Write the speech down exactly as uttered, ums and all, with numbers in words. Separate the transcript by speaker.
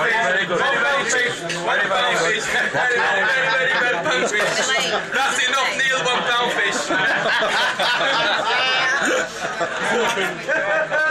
Speaker 1: Very good. Very, very fish. Very, very fish. Very, very, very, very pound fish. That's enough, Neil. One pound fish.